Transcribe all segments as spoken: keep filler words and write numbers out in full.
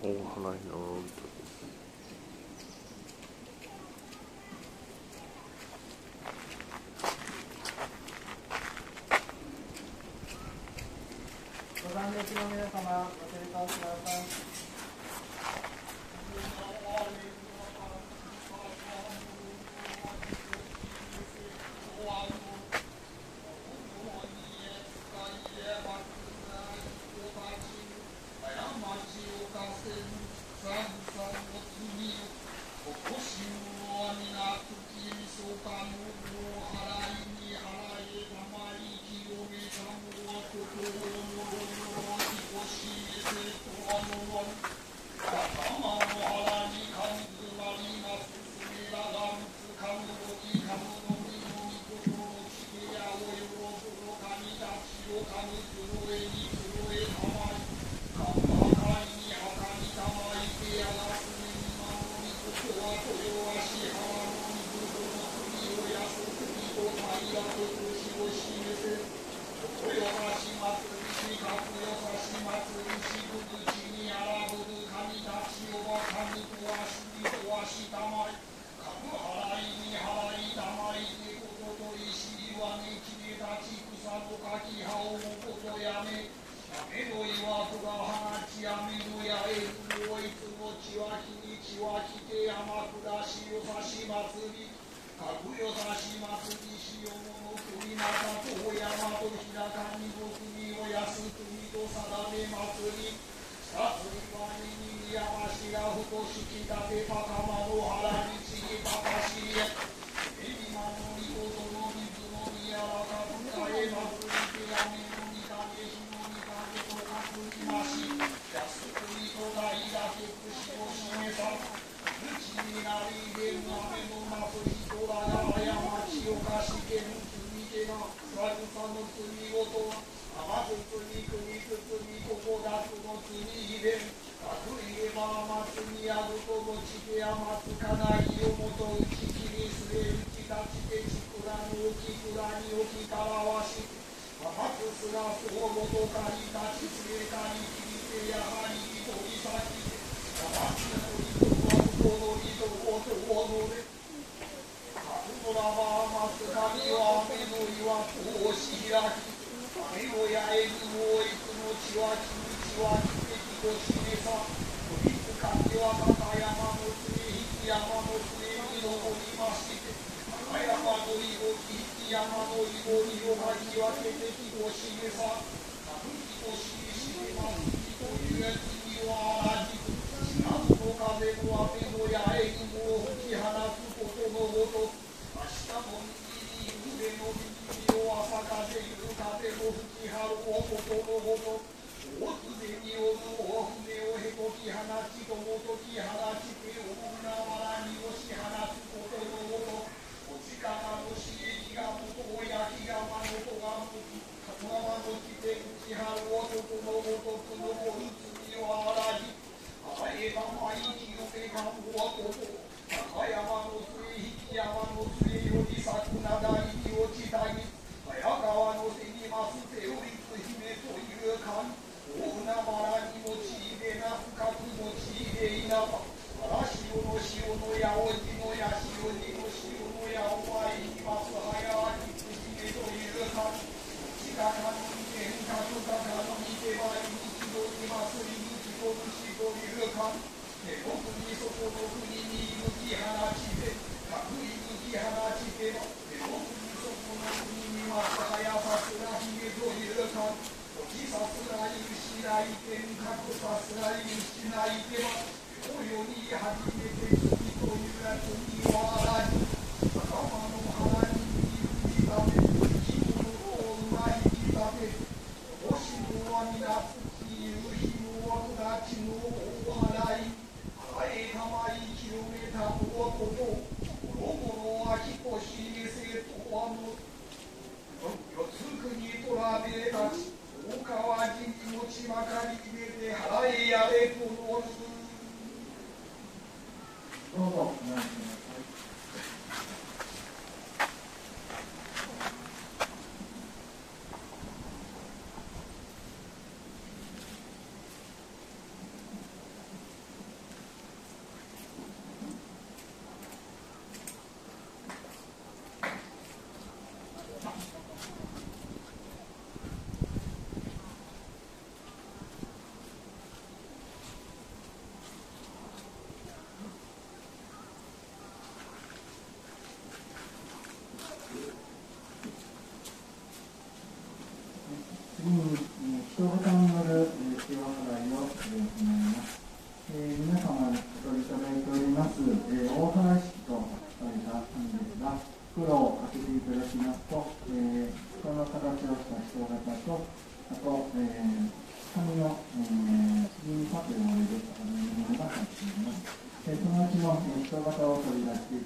大払いの歌です。 ご参列の皆様、ご清聴ください。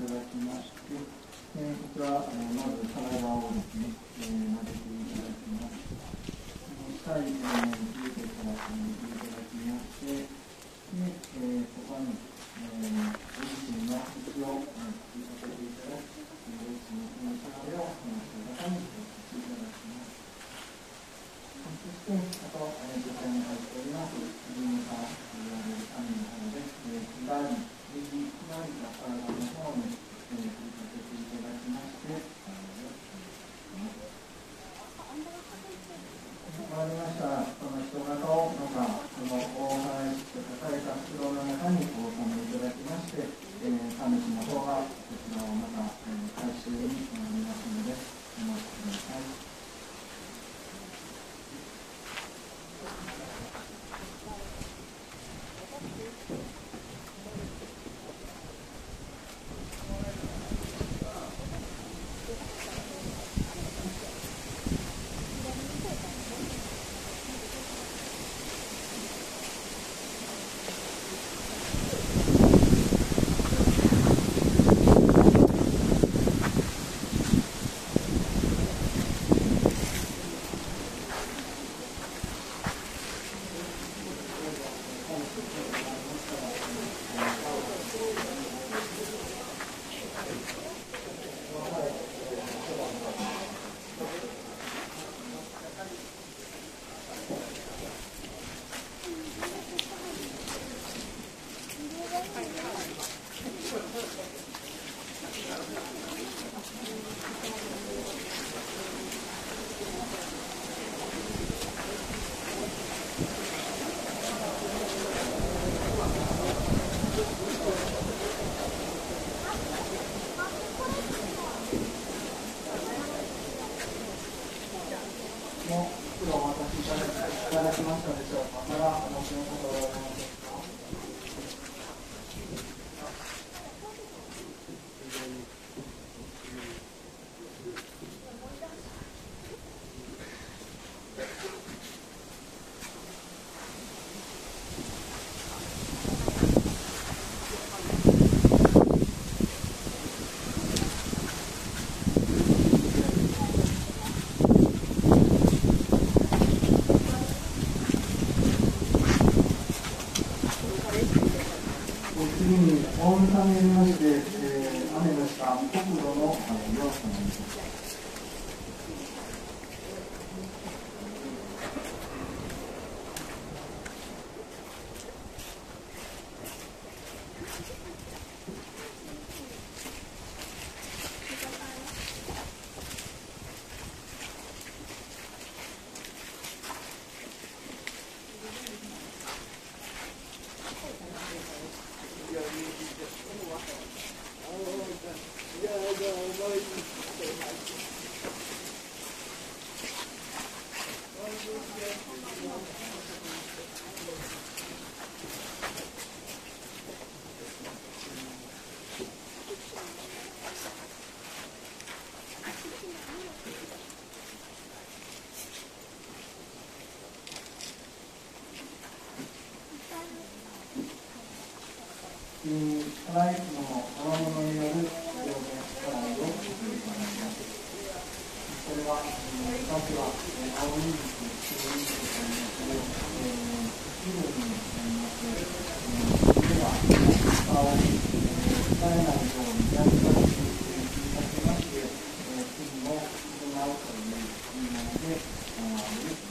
ただきまして、えー、こちら、えー、まず体をですね、えー、撫でていただきます。下に、えー、入れてから入れていただきまして、で、えー、そこに、えー、ご自身の息を、えー、引きかけていただき、ご自身の気持ちを、えー、体にしていただきます。そして、あと、えー、こちらに入っております、自分が言われる紙の方で、えー、左、右、左が体の方に、えー、振りかけていただきまして、終わりましたら、その人型をまた、その大払いして書かれた袋の中にお納めいただきまして、えー、神主の方がこちらをまた、えー、回収になりますので、お待ちください。もう袋をお渡しいただきいただきましたでしょうか。まだお持ちの方はおられませんか。次に、大牟田によりまして、えー、雨の下、国土の要素なんです。えー、トライフの賜物による表現トライを作ります。それは、えー、私は、えー、青い肉、白い肉といいますけど、えー、気分になります。えー、では、顔を、えー、使えないようにやり出していただきまして、えー、次を行うという意味なので、行われるということです。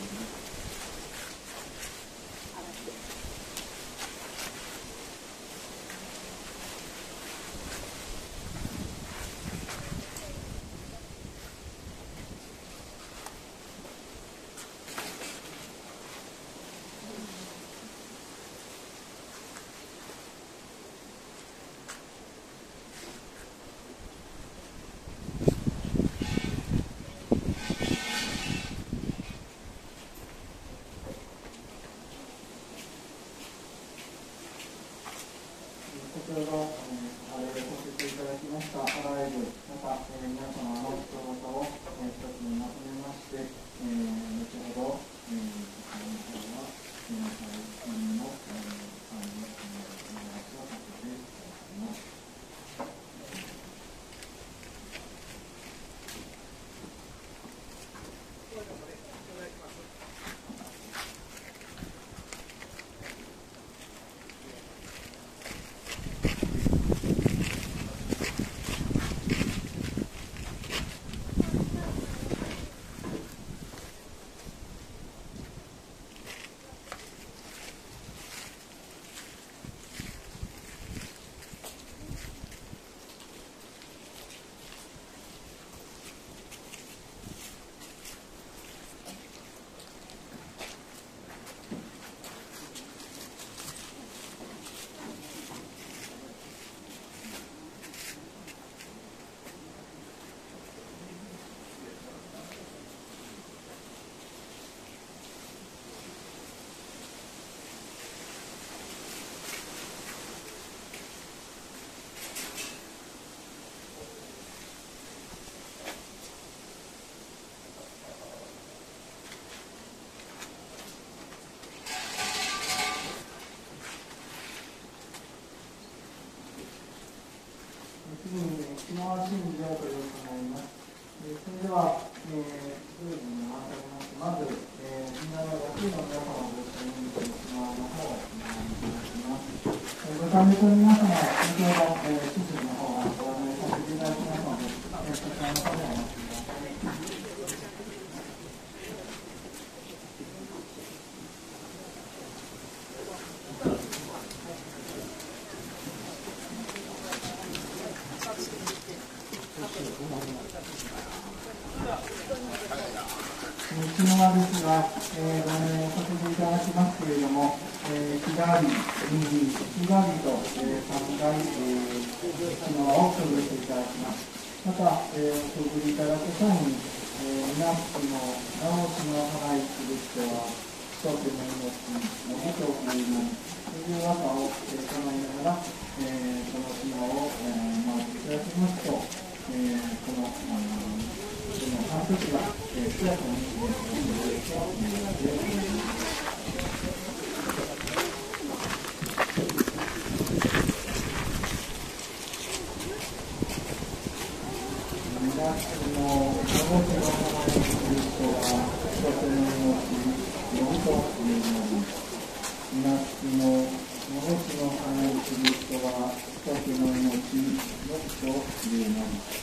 先ほど、えー、あれさせていただきましたアライブ、また、えー、皆様の人型を、えー、一つにまとめまして、えー、後ほど、えー、こちらの方は皆さんの、えー、参加のお願いをさせていただきます。 の信条ということになります。えー、それでは、えー、ルールに回されまして、まず、えー、みんなの学生の皆様をご一緒に見ていきまの方をお願いいたします。えー、ご参列の皆様、先ほど、えー、指示の方はご案内させていただきますので、えー、そちらの方でお待ちください。日の輪ですが、えー、ご案内させていただきますけれども、えー、日替わり、右、日替わりと、えー、さんかい、えー、日の輪をくぐっていただきます。また、えー、おくぐりいただく際に、えー、皆様の直しの払いする人は、一つの命のごとくいうのという和歌を、えー、唱えながら、えー、この日の輪を、えー、回っていただきますと、えー、この、あのその半年が、えー、すやかに進めていくということで、皆のお持ちの名前をする人は、一つの命、よんというのに、皆のお持ちの名前をする人は、一つの命、よんというのに。